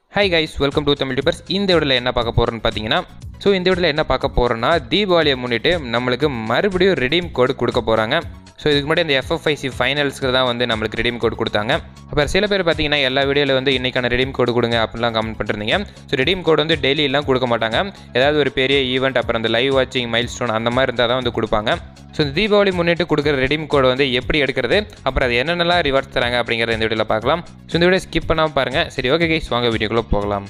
Hi guys, welcome to Tamil Tubers. இந்த வீடியோல என்ன பார்க்க போறோம்னு பாத்தீங்கன்னா இந்த வீடியோல என்ன பார்க்க போறோம்னா தீபாவளியை முன்னிட்டு நமக்கு மறுபடியும் redeem code கொடுக்க போறாங்க. இதுக்கு முன்னாடி இந்த FFIC ஃபைனல்ஸ்க்கு தான் வந்து நமக்கு redeem code கொடுத்தாங்க. அப்புறம் சில பேர் பாத்தீங்கன்னா எல்லா வீடியோல வந்து இன்னைக்கான redeem code கொடுங்க அப்படிலாம் கமெண்ட் பண்ணிருந்தீங்க. redeem code வந்து டெய்லி எல்லாம் கொடுக்க மாட்டாங்க. ஏதாவது ஒரு பெரிய ஈவென்ட் அப்புறம் அந்த லைவ் வாட்சிங் மைல்ஸ்டோன் அந்த மாதிரி இருந்தா தான் வந்து கொடுப்பாங்க. இந்த தீபாவளி முன்னிட்டு கொடுக்குற redeem code வந்து எப்படி எடுக்கிறது அப்புறம் அது என்னென்னலாம் ரிவார்ட்ஸ் தராங்க அப்படிங்கறத இந்த வீடியோல பார்க்கலாம். இந்த வீடியோ ஸ்கிப் பண்ணாம பாருங்க. சரி ஓகே गाइस வாங்க வீடியோக்குள்ள போகலாம்.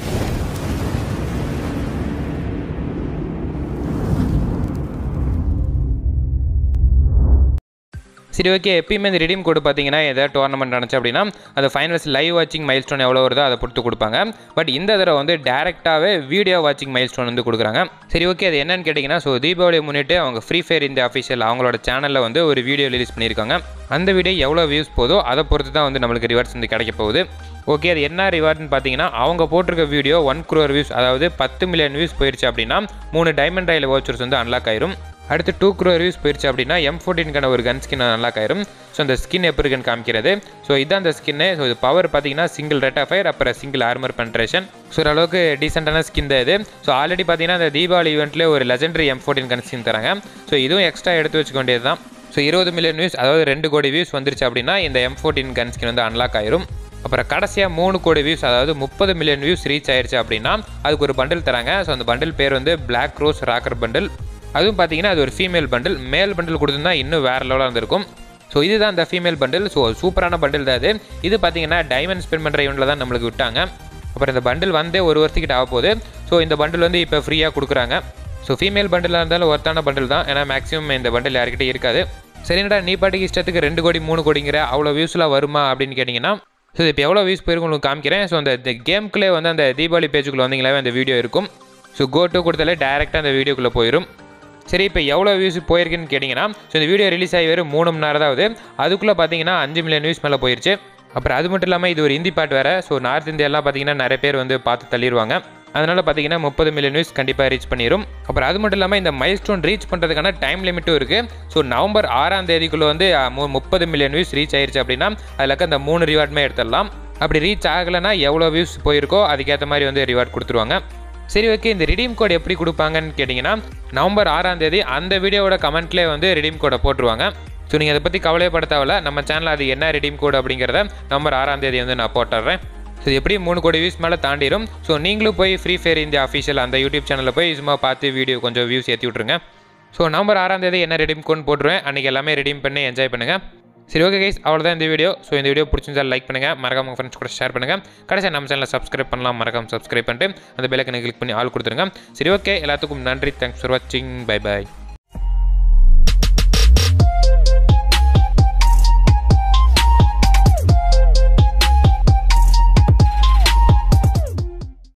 சரி ஓகே எப்பயுமே இந்த redeem code பாத்தீங்கன்னா ஏதாவது டோர்னமென்ட் நடந்துச்சு அப்படினா அந்த ஃபைனல்ஸ் லைவ் வாட்சிங் மைல்ஸ்டோன் எவ்வளவு வருதோ அதை பொறுத்து கொடுப்பாங்க. பட் இந்த தடவை வந்து டைரக்டாவே வீடியோ வாட்சிங் மைல்ஸ்டோன் வந்து கொடுக்குறாங்க. சரி ஓகே அது என்னன்னு கேட்டிங்கன்னா தீபாவளி முன்னிட்டு அவங்க ஃப்ரீ ஃபயர் இந்த அஃபிஷியல் அவங்களோட சேனல்ல வந்து ஒரு வீடியோ ரிலீஸ் பண்ணிருக்காங்க. அந்த வீடியோ எவ்வளவு வியூஸ் போதோ அதை பொறுத்து தான் வந்து நமக்கு ரிவார்ட்ஸ் வந்து கிடைக்க போகுது. ஓகே அது என்ன ரிவார்ட்னு பாத்தீங்கன்னா அவங்க போட்டிருக்க வீடியோ 1 crore வியூஸ் அதாவது 10 மில்லியன் வியூஸ் போயிருச்சு அப்படினா 3 டைமண்ட் ராயல் வவுச்சர்ஸ் வந்து அன்லாக் ஆயிரும். அடுத்து 2 crore வியூஸ் போயிருச்சு அப்படினா M14 கான ஒரு கன் ஸ்கின் அன்லாக் ஆயிரும். அந்த ஸ்கின் எப்படி இருக்குன்னு காமிக்கிறது. இதான் அந்த ஸ்கின். இது பவர் பாத்தீங்கன்னா சிங்கிள் ரேட் ஆஃப் ஃபயர் அப்புறம் சிங்கிள் ஆர்மர் பெனட்ரேஷன். ஓரளவுக்கு டீசென்ட்டான ஸ்கின் தான் இது. ஆல்ரெடி பாத்தீங்கன்னா இந்த தீபாவளி ஈவென்ட்ல ஒரு லெஜெண்டரி M14 கன் ஸ்கின் தராங்க. இதுவும் எக்ஸ்ட்ரா எடுத்து வச்சுக்க வேண்டியதுதான். 20 மில்லியன் வியூஸ் அதாவது 2 கோடி வியூஸ் வந்துருச்சு அப்படினா இந்த M14 கன் ஸ்கின் வந்து அன்லாக் ஆயிரும். அப்புறம் கடைசியா 3 கோடி வியூஸ் அதாவது 30 மில்லியன் வியூஸ் ரீச் ஆயிருச்சு அப்படினா அதுக்கு ஒரு பண்டில் தராங்க. அந்த பண்டில் பேர் வந்து பிளாக் ரோஸ் ராக்கர் பண்டில். அதுவும் பாத்தீங்கன்னா அது ஒரு ஃபீமேல் பண்டில். மேல் பண்டில் கொடுத்திருந்தா இன்னும் வேற லெவலா இருந்திருக்கும். இதுதான் அந்த ஃபீமேல் பண்டில். சூப்பரான பண்டில் தான் இது. இது பாத்தீங்கன்னா டைமண்ட் ஸ்பெண்ட் பண்ற ஈவென்ட்ல தான் நமக்கு விட்டாங்க. அப்புறம் இந்த பண்டில் வந்தே ஒரு வருஷத்துக்கு ஆக போகுது. இந்த பண்டில் வந்து இப்போ ஃப்ரீயா கொடுக்குறாங்க. ஃபீமேல் பண்டிலாக இருந்தாலும் ஒர்த்தான பண்டில் தான். ஏன்னா மேக்ஸிமம் இந்த பண்டில் யார்கிட்டே இருக்காது. சரிங்கடா நீ பாட்டுக்கு இஷ்டத்துக்கு 2 கோடி 3 கோடிங்கிற அவ்வளோ வியூஸ்லாம் வருமா அப்படின்னு கேட்டிங்கன்னா இப்போ எவ்வளோ வியூஸ் போயிருக்கும் உங்களுக்கு காமிக்கிறேன். அந்த கேமுக்குள்ளே வந்து அந்த தீபாவளி பேஜுக்குள்ளே வந்தீங்களாவே அந்த வீடியோ இருக்கும். கோ டு கொடுத்தாலே டேரெக்டாக அந்த வீடியோக்குள்ளே போயிடும். சரி இப்போ எவ்வளோ வியூஸ் போயிருக்குன்னு கேட்டிங்கன்னா இந்த வீடியோ ரிலீஸ் ஆகி வெறும் 3 மணி நேரம் தான் ஆகுது. அதுக்குள்ளே பார்த்தீங்கன்னா 5 மில்லியன் வியூஸ் மேலே போயிருச்சு. அப்புறம் அது மட்டும் இல்லாமல் இது ஒரு ஹிந்தி பாட்டு வேறு. நார்த் இந்தியாலாம் பார்த்தீங்கன்னா நிறைய பேர் வந்து பார்த்து தள்ளிடுவாங்க. அதனால் பார்த்தீங்கன்னா 30 மில்லியன் வியூஸ் கண்டிப்பாக ரீச் பண்ணிடும். அப்புறம் அது மட்டும் இல்லாமல் இந்த மைல்ஸ்டோன் ரீச் பண்ணுறதுக்கான டைம் லிமிட்டும் இருக்குது. நவம்பர் 6ஆம் தேதிக்குள்ளே வந்து 30 மில்லியன் வியூஸ் ரீச் ஆயிடுச்சு அப்படின்னா அதில் அந்த 3 ரிவார்டுமே எடுத்துடலாம். அப்படி ரீச் ஆகலைன்னா எவ்வளோ வியூஸ் போயிருக்கோ அதுக்கேற்ற மாதிரி வந்து ரிவார்ட் கொடுத்துருவாங்க. சரி ஓகே இந்த redeem code எப்படி கொடுப்பாங்கன்னு கேட்டிங்கன்னா நவம்பர் 6ஆம் தேதி அந்த வீடியோவோட கமெண்ட்லேயே வந்து redeem code போட்டுருவாங்க. நீங்கள் அதை பற்றி கவலைப்பட தேவையில்ல. நம்ம சேனலில் அது என்ன redeem code அப்படிங்கிறத நவம்பர் 6ஆம் தேதி வந்து நான் போட்டுறேன். எப்படி 3 கோடி வியூஸ் மேலே தாண்டிடும். நீங்களும் போய் ஃப்ரீ ஃபயர் இந்த அஃபிஷியல் அந்த யூடியூப் சேனலில் போய் சும்மா பார்த்து வீடியோ கொஞ்சம் வியூஸ் ஏற்றி விட்ருங்க. நவம்பர் 6ஆம் தேதி என்ன redeem code போட்டுருவேன். அன்றைக்கி எல்லாமே redeem பண்ணி என்ஜாய் பண்ணுங்கள். சரி ஓகே கைஸ் அவ்வளோதான் இந்த வீடியோ. இந்த வீடியோ பிடிச்சிருந்தா லைக் பண்ணுங்கள். மறக்காம உங்கள் ஃப்ரெண்ட்ஸ் கூட ஷேர் பண்ணுங்கள். கடைசியாக நம்ம சேனலில் சப்ஸ்கிரைப் பண்ணலாம். மறக்காம சப்ஸ்கிரைப் பண்ணிட்டு அந்த பெல் ஐக்கனை கிளிக் பண்ணி ஆல் கொடுத்துருங்க. சரி ஓகே எல்லாத்துக்கும் நன்றி. தேங்க்ஸ் ஃபார் வாட்சிங். பை பாய்.